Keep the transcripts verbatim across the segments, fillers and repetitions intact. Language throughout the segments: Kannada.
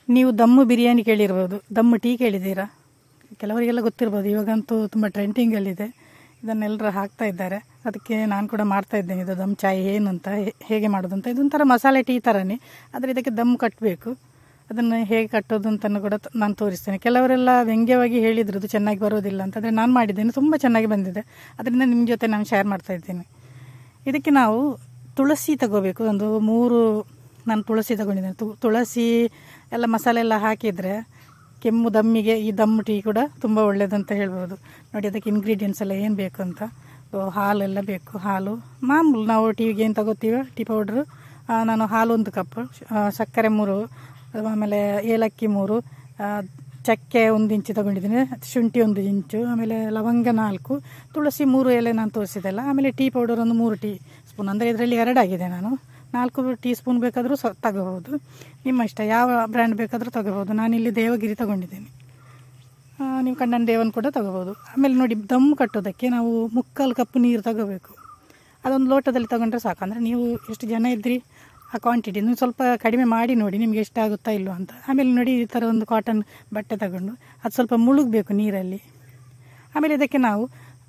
ನೀವು ದಮ್ಮು ಬಿರಿಯಾನಿ ಕೇಳಿರ್ಬೋದು, ದಮ್ಮು ಟೀ ಕೇಳಿದ್ದೀರಾ? ಕೆಲವರಿಗೆಲ್ಲ ಗೊತ್ತಿರ್ಬೋದು. ಇವಾಗಂತೂ ತುಂಬ ಟ್ರೆಂಡಿಂಗಲ್ಲಿದೆ, ಇದನ್ನೆಲ್ಲರೂ ಹಾಕ್ತಾ ಇದ್ದಾರೆ. ಅದಕ್ಕೆ ನಾನು ಕೂಡ ಮಾಡ್ತಾ ಇದ್ದೇನೆ. ಇದು ದಮ್ ಚಾಯ್ ಏನು ಅಂತ, ಹೇಗೆ ಮಾಡೋದು ಅಂತ. ಇದೊಂಥರ ಮಸಾಲೆ ಟೀ ಥರನೇ, ಆದರೆ ಇದಕ್ಕೆ ದಮ್ ಕಟ್ಟಬೇಕು. ಅದನ್ನು ಹೇಗೆ ಕಟ್ಟೋದು ಅಂತಲೂ ಕೂಡ ನಾನು ತೋರಿಸ್ತೇನೆ. ಕೆಲವರೆಲ್ಲ ವ್ಯಂಗ್ಯವಾಗಿ ಹೇಳಿದ್ರು ಇದು ಚೆನ್ನಾಗಿ ಬರೋದಿಲ್ಲ ಅಂತ, ಆದರೆ ನಾನು ಮಾಡಿದ್ದೇನೆ, ತುಂಬ ಚೆನ್ನಾಗಿ ಬಂದಿದೆ. ಅದರಿಂದ ನಿಮ್ಮ ಜೊತೆ ನಾನು ಶೇರ್ ಮಾಡ್ತಾ ಇದ್ದೇನೆ. ಇದಕ್ಕೆ ನಾವು ತುಳಸಿ ತಗೋಬೇಕು. ಒಂದು ಮೂರು ನಾನು ತುಳಸಿ ತಗೊಂಡಿದ್ದೇನೆ. ತು ತುಳಸಿ ಎಲ್ಲ ಮಸಾಲೆ ಎಲ್ಲ ಹಾಕಿದರೆ ಕೆಮ್ಮು ದಮ್ಮಿಗೆ ಈ ದಮ್ ಟೀ ಕೂಡ ತುಂಬ ಒಳ್ಳೆಯದಂತ ಹೇಳ್ಬೋದು. ನೋಡಿ ಅದಕ್ಕೆ ಇಂಗ್ರೀಡಿಯೆಂಟ್ಸ್ ಎಲ್ಲ ಏನು ಬೇಕು ಅಂತ. ಹಾಲೆಲ್ಲ ಬೇಕು. ಹಾಲು ಮಾಮೂಲು ನಾವು ಟೀಗೆ ಏನು ತಗೋತೀವೋ ಟೀ ಪೌಡ್ರು. ನಾನು ಹಾಲು ಒಂದು ಕಪ್, ಸಕ್ಕರೆ ಮೂರು, ಆಮೇಲೆ ಏಲಕ್ಕಿ ಮೂರು, ಚಕ್ಕೆ ಒಂದು ಇಂಚು ತಗೊಂಡಿದ್ದೀನಿ, ಶುಂಠಿ ಒಂದು ಇಂಚು, ಆಮೇಲೆ ಲವಂಗ ನಾಲ್ಕು, ತುಳಸಿ ಮೂರು ಎಲೆ ನಾನು ತೋರಿಸಿದೆಲ್ಲ. ಆಮೇಲೆ ಟೀ ಪೌಡರ್ ಒಂದು ಮೂರು ಟೀ ಸ್ಪೂನ್, ಅಂದರೆ ಇದರಲ್ಲಿ ಎರಡಾಗಿದೆ. ನಾನು ನಾಲ್ಕು ಟೀ ಸ್ಪೂನ್ ಬೇಕಾದರೂ ಸ ತಗೋಬೋದು. ನಿಮ್ಮ ಇಷ್ಟ, ಯಾವ ಬ್ರ್ಯಾಂಡ್ ಬೇಕಾದರೂ ತಗೋಬೋದು. ನಾನಿಲ್ಲಿ ದೇವಗಿರಿ ತಗೊಂಡಿದ್ದೀನಿ, ನೀವು ಕಣ್ಣನ ದೇವನ್ ಕೂಡ ತಗೋಬೋದು. ಆಮೇಲೆ ನೋಡಿ ದಮ್ ಕಟ್ಟೋದಕ್ಕೆ ನಾವು ಮುಕ್ಕಾಲು ಕಪ್ ನೀರು ತಗೋಬೇಕು. ಅದೊಂದು ಲೋಟದಲ್ಲಿ ತಗೊಂಡ್ರೆ ಸಾಕು. ಅಂದರೆ ನೀವು ಎಷ್ಟು ಜನ ಇದ್ರಿ ಆ ಕ್ವಾಂಟಿಟಿ ನೀವು ಸ್ವಲ್ಪ ಕಡಿಮೆ ಮಾಡಿ ನೋಡಿ ನಿಮಗೆ ಎಷ್ಟಾಗುತ್ತಾ ಇಲ್ಲೋ ಅಂತ. ಆಮೇಲೆ ನೋಡಿ ಈ ಥರ ಒಂದು ಕಾಟನ್ ಬಟ್ಟೆ ತಗೊಂಡು ಅದು ಸ್ವಲ್ಪ ಮುಳುಗಬೇಕು ನೀರಲ್ಲಿ. ಆಮೇಲೆ ಇದಕ್ಕೆ ನಾವು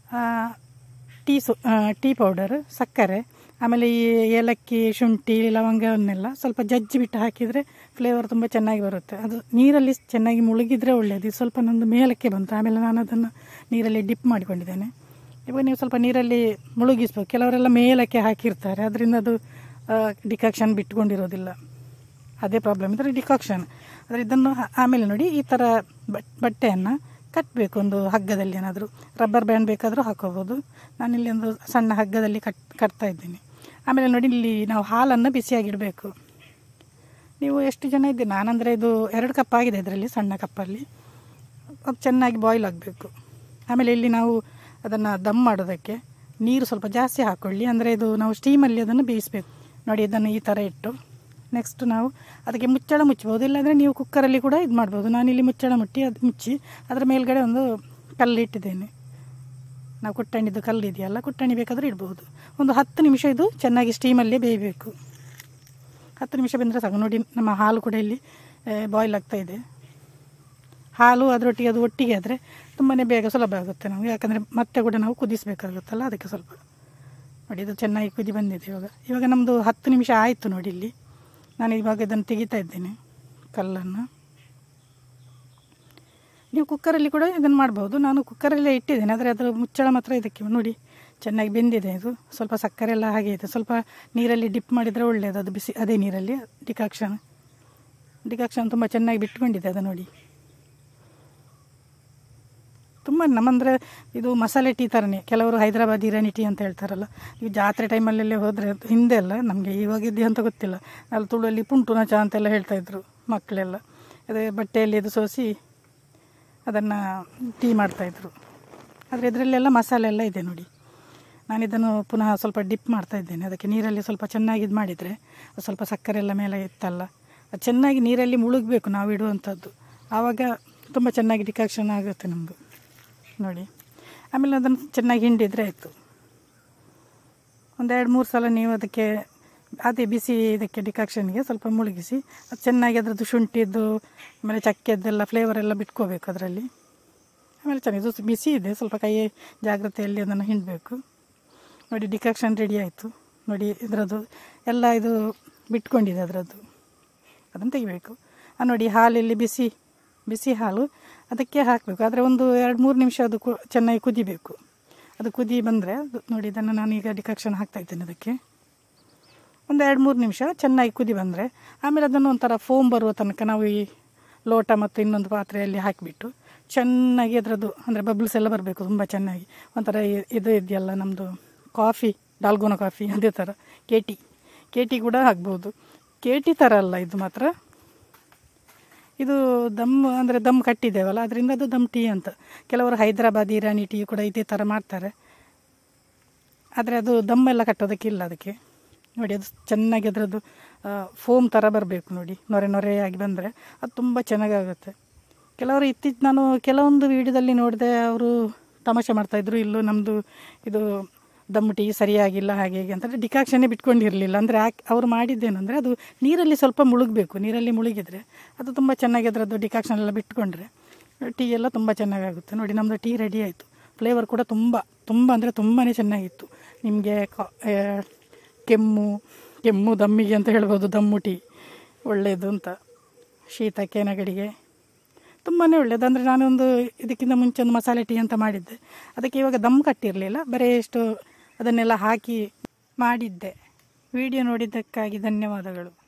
ಟೀ ಸು ಟೀ ಪೌಡರ್, ಸಕ್ಕರೆ, ಆಮೇಲೆ ಈ ಏಲಕ್ಕಿ, ಶುಂಠಿ, ಲವಂಗವನ್ನೆಲ್ಲ ಸ್ವಲ್ಪ ಜಜ್ಜಿ ಬಿಟ್ಟು ಹಾಕಿದರೆ ಫ್ಲೇವರ್ ತುಂಬ ಚೆನ್ನಾಗಿ ಬರುತ್ತೆ. ಅದು ನೀರಲ್ಲಿ ಚೆನ್ನಾಗಿ ಮುಳುಗಿದರೆ ಒಳ್ಳೆಯದು. ಇದು ಸ್ವಲ್ಪ ನಂದು ಮೇಲಕ್ಕೆ ಬಂತು, ಆಮೇಲೆ ನಾನು ಅದನ್ನು ನೀರಲ್ಲಿ ಡಿಪ್ ಮಾಡಿಕೊಂಡಿದ್ದೇನೆ. ಇವಾಗ ನೀವು ಸ್ವಲ್ಪ ನೀರಲ್ಲಿ ಮುಳುಗಿಸ್ಬೇಕು. ಕೆಲವರೆಲ್ಲ ಮೇಲಕ್ಕೆ ಹಾಕಿರ್ತಾರೆ, ಅದರಿಂದ ಅದು ಡಿಕಾಕ್ಷನ್ ಬಿಟ್ಕೊಂಡಿರೋದಿಲ್ಲ. ಅದೇ ಪ್ರಾಬ್ಲಮ್ ಇದ್ದರೆ ಡಿಕಾಕ್ಷನ್. ಆದರೆ ಇದನ್ನು ಆಮೇಲೆ ನೋಡಿ ಈ ಥರ ಬಟ್ಟೆಯನ್ನು ಕಟ್ಟಬೇಕು ಒಂದು ಹಗ್ಗದಲ್ಲಿ. ಏನಾದರೂ ರಬ್ಬರ್ ಬ್ಯಾಂಡ್ ಬೇಕಾದರೂ ಹಾಕೋಬೋದು. ನಾನಿಲ್ಲಿ ಒಂದು ಸಣ್ಣ ಹಗ್ಗದಲ್ಲಿ ಕಟ್ ಕಟ್ತಾ ಇದ್ದೀನಿ. ಆಮೇಲೆ ನೋಡಿ ಇಲ್ಲಿ ನಾವು ಹಾಲನ್ನು ಬಿಸಿಯಾಗಿಡಬೇಕು. ನೀವು ಎಷ್ಟು ಜನ ಇದ್ದೀರಿ? ನಾನಂದರೆ ಇದು ಎರಡು ಕಪ್ ಆಗಿದೆ ಇದರಲ್ಲಿ, ಸಣ್ಣ ಕಪ್ಪಲ್ಲಿ. ಅದು ಚೆನ್ನಾಗಿ ಬಾಯ್ಲ್ ಆಗಬೇಕು. ಆಮೇಲೆ ಇಲ್ಲಿ ನಾವು ಅದನ್ನು ದಮ್ ಮಾಡೋದಕ್ಕೆ ನೀರು ಸ್ವಲ್ಪ ಜಾಸ್ತಿ ಹಾಕ್ಕೊಳ್ಳಿ. ಅಂದರೆ ಇದು ನಾವು ಸ್ಟೀಮಲ್ಲಿ ಅದನ್ನು ಬೇಯಿಸಬೇಕು. ನೋಡಿ ಇದನ್ನು ಈ ಥರ ಇಟ್ಟು ನೆಕ್ಸ್ಟ್ ನಾವು ಅದಕ್ಕೆ ಮುಚ್ಚಳ ಮುಚ್ಚಬಹುದು. ಇಲ್ಲಾಂದರೆ ನೀವು ಕುಕ್ಕರಲ್ಲಿ ಕೂಡ ಇದು ಮಾಡ್ಬೋದು. ನಾನಿಲ್ಲಿ ಮುಚ್ಚಳ ಮುಟ್ಟಿ ಅದು ಮುಚ್ಚಿ ಅದರ ಮೇಲ್ಗಡೆ ಒಂದು ಕಲ್ಲು ಇಟ್ಟಿದ್ದೇನೆ. ನಾವು ಕುಟ್ಟಣಿದ್ದು ಕಲ್ಲು ಇದೆಯಲ್ಲ, ಕುಟ್ಟಣಿ ಬೇಕಾದರೂ ಇಡ್ಬೋದು. ಒಂದು ಹತ್ತು ನಿಮಿಷ ಇದು ಚೆನ್ನಾಗಿ ಸ್ಟೀಮಲ್ಲೇ ಬೇಯಬೇಕು. ಹತ್ತು ನಿಮಿಷ ಬೆಂದರೆ ಸಾಕು. ನೋಡಿ ನಮ್ಮ ಹಾಲು ಕೂಡ ಇಲ್ಲಿ ಬಾಯ್ಲ್ ಆಗ್ತಾಯಿದೆ. ಹಾಲು ಅದರೊಟ್ಟಿಗೆ ಅದು ಒಟ್ಟಿಗೆ ಆದರೆ ತುಂಬಾ ಬೇಗ ಸುಲಭ ಆಗುತ್ತೆ ನಮಗೆ. ಯಾಕಂದರೆ ಮತ್ತೆ ಕೂಡ ನಾವು ಕುದಿಸಬೇಕಾಗುತ್ತಲ್ಲ, ಅದಕ್ಕೆ ಸ್ವಲ್ಪ ನೋಡಿ ಇದು ಚೆನ್ನಾಗಿ ಕುದಿ ಬಂದಿದೆ. ಇವಾಗ ಇವಾಗ ನಮ್ಮದು ಹತ್ತು ನಿಮಿಷ ಆಯಿತು ನೋಡಿ. ಇಲ್ಲಿ ನಾನು ಇವಾಗ ಇದನ್ನು ತೆಗಿತಾ ಇದ್ದೇನೆ ಕಲ್ಲನ್ನು. ನೀವು ಕುಕ್ಕರಲ್ಲಿ ಕೂಡ ಇದನ್ನು ಮಾಡ್ಬೋದು. ನಾನು ಕುಕ್ಕರಲ್ಲೇ ಇಟ್ಟಿದ್ದೇನೆ, ಆದರೆ ಅದರ ಮುಚ್ಚಳ ಮಾತ್ರ ಇದಕ್ಕೆ ನೋಡಿ ಚೆನ್ನಾಗಿ ಬೆಂದಿದೆ. ಇದು ಸ್ವಲ್ಪ ಸಕ್ಕರೆ ಎಲ್ಲ ಹಾಗೆ ಇದೆ. ಸ್ವಲ್ಪ ನೀರಲ್ಲಿ ಡಿಪ್ ಮಾಡಿದರೆ ಒಳ್ಳೆಯದು. ಅದು ಬಿಸಿ ಅದೇ ನೀರಲ್ಲಿ ಡಿಕಾಕ್ಷನ್ ಡಿಕಾಕ್ಷನ್ ತುಂಬ ಚೆನ್ನಾಗಿ ಬಿಟ್ಕೊಂಡಿದೆ. ಅದು ನೋಡಿ ತುಂಬ ನಮ್ಮಂದರೆ ಇದು ಮಸಾಲೆ ಟೀ ಥರನೇ. ಕೆಲವರು ಹೈದರಾಬಾದ್ ಇರಾನಿ ಟೀ ಅಂತ ಹೇಳ್ತಾರಲ್ಲ, ಈ ಜಾತ್ರೆ ಟೈಮಲ್ಲೆಲ್ಲೇ ಹೋದರೆ ಹಿಂದೆ ಅಲ್ಲ, ನಮಗೆ ಇವಾಗಿದ್ದೆ ಅಂತ ಗೊತ್ತಿಲ್ಲ. ಅಲ್ಲಿ ತುಳುವಲ್ಲಿ ಪುಂಟುನ ಚಾ ಅಂತೆಲ್ಲ ಹೇಳ್ತಾಯಿದ್ರು ಮಕ್ಕಳೆಲ್ಲ. ಅದೇ ಬಟ್ಟೆಯಲ್ಲಿ ಇದು ಸೋಸಿ ಅದನ್ನು ಟೀ ಮಾಡ್ತಾಯಿದ್ರು. ಆದರೆ ಇದರಲ್ಲೆಲ್ಲ ಮಸಾಲೆ ಎಲ್ಲ ಇದೆ ನೋಡಿ. ನಾನಿದನ್ನು ಪುನಃ ಸ್ವಲ್ಪ ಡಿಪ್ ಮಾಡ್ತಾ ಇದ್ದೇನೆ. ಅದಕ್ಕೆ ನೀರಲ್ಲಿ ಸ್ವಲ್ಪ ಚೆನ್ನಾಗಿ ಇದು ಮಾಡಿದರೆ ಸ್ವಲ್ಪ ಸಕ್ಕರೆ ಎಲ್ಲ ಮೇಲೆ ಇತ್ತಲ್ಲ, ಅದು ಚೆನ್ನಾಗಿ ನೀರಲ್ಲಿ ಮುಳುಗಬೇಕು ನಾವು ಇಡುವಂಥದ್ದು. ಆವಾಗ ತುಂಬ ಚೆನ್ನಾಗಿ ಡಿಕಾಕ್ಷನ್ ಆಗುತ್ತೆ ನಮ್ಮದು ನೋಡಿ. ಆಮೇಲೆ ಅದನ್ನು ಚೆನ್ನಾಗಿ ಹಿಂಡಿದರೆ ಆಯಿತು. ಒಂದೆರಡು ಮೂರು ಸಲ ನೀವು ಅದಕ್ಕೆ ಅದೇ ಬಿಸಿ ಇದಕ್ಕೆ ಡಿಕಾಕ್ಷನ್ಗೆ ಸ್ವಲ್ಪ ಮುಳುಗಿಸಿ ಅದು ಚೆನ್ನಾಗಿ ಅದರದ್ದು ಶುಂಠಿದ್ದು ಆಮೇಲೆ ಚಕ್ಕೆದ್ದೆಲ್ಲ ಫ್ಲೇವರೆಲ್ಲ ಬಿಟ್ಕೋಬೇಕು ಅದರಲ್ಲಿ. ಆಮೇಲೆ ಚೆನ್ನಾಗಿ ಇದು ಬಿಸಿ ಇದೆ, ಸ್ವಲ್ಪ ಕೈ ಜಾಗ್ರತೆಯಲ್ಲಿ ಅದನ್ನು ಹಿಂಡಬೇಕು. ನೋಡಿ ಡಿಕಾಕ್ಷನ್ ರೆಡಿ ಆಯಿತು ನೋಡಿ. ಇದರದ್ದು ಎಲ್ಲ ಇದು ಬಿಟ್ಕೊಂಡಿದೆ ಅದರದ್ದು, ಅದನ್ನು ತೆಗಿಬೇಕು. ನೋಡಿ ಹಾಲಲ್ಲಿ ಬಿಸಿ ಬಿಸಿ ಹಾಲು ಅದಕ್ಕೆ ಹಾಕಬೇಕು. ಆದರೆ ಒಂದು ಎರಡು ಮೂರು ನಿಮಿಷ ಅದು ಕು ಚೆನ್ನಾಗಿ ಕುದಿಬೇಕು. ಅದು ಕುದಿ ಬಂದರೆ ನೋಡಿ ಇದನ್ನು ನಾನೀಗ ಡಿಕಾಕ್ಷನ್ ಹಾಕ್ತಾಯಿದ್ದೇನೆ. ಅದಕ್ಕೆ ಒಂದು ಎರಡು ಮೂರು ನಿಮಿಷ ಚೆನ್ನಾಗಿ ಕುದಿ ಬಂದರೆ ಆಮೇಲೆ ಅದನ್ನು ಒಂಥರ ಫೋಮ್ ಬರುವ ತನಕ ನಾವು ಈ ಲೋಟ ಮತ್ತು ಇನ್ನೊಂದು ಪಾತ್ರೆಯಲ್ಲಿ ಹಾಕಿಬಿಟ್ಟು ಚೆನ್ನಾಗಿ ಅದರದ್ದು ಅಂದರೆ ಬಬ್ಲ್ಸ್ ಎಲ್ಲ ಬರಬೇಕು ತುಂಬ ಚೆನ್ನಾಗಿ. ಒಂಥರ ಇದು ಇದೆಯಲ್ಲ ನಮ್ಮದು ಕಾಫಿ, ಡಾಲ್ಗೋನಾ ಕಾಫಿ, ಅದೇ ಥರ ಕೆ ಟಿ ಕೆ ಟಿ ಕೂಡ ಆಗ್ಬೋದು. ಕೆ ಟಿ ಥರ ಅಲ್ಲ ಇದು ಮಾತ್ರ. ಇದು ದಮ್ ಅಂದರೆ ದಮ್ ಕಟ್ಟಿದ್ದೇವಲ್ಲ, ಅದರಿಂದ ಅದು ದಮ್ ಟೀ ಅಂತ. ಕೆಲವರು ಹೈದರಾಬಾದ್ ಇರಾನಿ ಟೀ ಕೂಡ ಇದೇ ಥರ ಮಾಡ್ತಾರೆ, ಆದರೆ ಅದು ದಮ್ ಎಲ್ಲ ಕಟ್ಟೋದಕ್ಕಿಲ್ಲ. ಅದಕ್ಕೆ ನೋಡಿ ಅದು ಚೆನ್ನಾಗಿ ಅದರದ್ದು ಫೋಮ್ ಥರ ಬರಬೇಕು ನೋಡಿ, ನೊರೆ ನೊರೆಯಾಗಿ ಬಂದರೆ ಅದು ತುಂಬ ಚೆನ್ನಾಗಾಗುತ್ತೆ. ಕೆಲವರು ಇತ್ತೀಚೆ ನಾನು ಕೆಲವೊಂದು ವೀಡಿಯೋದಲ್ಲಿ ನೋಡಿದೆ, ಅವರು ತಮಾಷೆ ಮಾಡ್ತಾಯಿದ್ರು, ಇಲ್ಲೂ ನಮ್ಮದು ಇದು ದಮ್ ಟೀ ಸರಿಯಾಗಿಲ್ಲ ಹಾಗೆ ಹೀಗೆ ಅಂತಂದರೆ ಡಿಕಾಕ್ಷನ್ನೇ ಬಿಟ್ಕೊಂಡಿರಲಿಲ್ಲ. ಅಂದರೆ ಯಾಕೆ ಅವ್ರು ಮಾಡಿದ್ದೇನೆಂದರೆ ಅದು ನೀರಲ್ಲಿ ಸ್ವಲ್ಪ ಮುಳುಗಬೇಕು. ನೀರಲ್ಲಿ ಮುಳುಗಿದರೆ ಅದು ತುಂಬ ಚೆನ್ನಾಗಿ ಅದರದ್ದು ಡಿಕಾಕ್ಷನ್ ಎಲ್ಲ ಬಿಟ್ಕೊಂಡ್ರೆ ಟೀ ಎಲ್ಲ ತುಂಬ ಚೆನ್ನಾಗಾಗುತ್ತೆ. ನೋಡಿ ನಮ್ಮದು ಟೀ ರೆಡಿ ಆಯಿತು. ಫ್ಲೇವರ್ ಕೂಡ ತುಂಬ ತುಂಬ ಅಂದರೆ ತುಂಬಾ ಚೆನ್ನಾಗಿತ್ತು. ನಿಮಗೆ ಕೆಮ್ಮು ಕೆಮ್ಮು ದಮ್ಮಿಗೆ ಅಂತ ಹೇಳ್ಬೋದು, ದಮ್ಮು ಟೀ ಒಳ್ಳೆಯದು ಅಂತ. ಶೀತಕ್ಕೆ ನೆಗಡಿಗೆ ತುಂಬಾ ಒಳ್ಳೆಯದು. ಅಂದರೆ ನಾನೊಂದು ಇದಕ್ಕಿಂತ ಮುಂಚೆ ಒಂದು ಮಸಾಲೆ ಟೀ ಅಂತ ಮಾಡಿದ್ದೆ. ಅದಕ್ಕೆ ಇವಾಗ ದಮ್ ಕಟ್ಟಿರಲಿಲ್ಲ, ಬರೀ ಎಷ್ಟು ಅದನ್ನೆಲ್ಲ ಹಾಕಿ ಮಾಡಿದ್ದೆ. ವಿಡಿಯೋ ನೋಡಿದ್ದಕ್ಕಾಗಿ ಧನ್ಯವಾದಗಳು.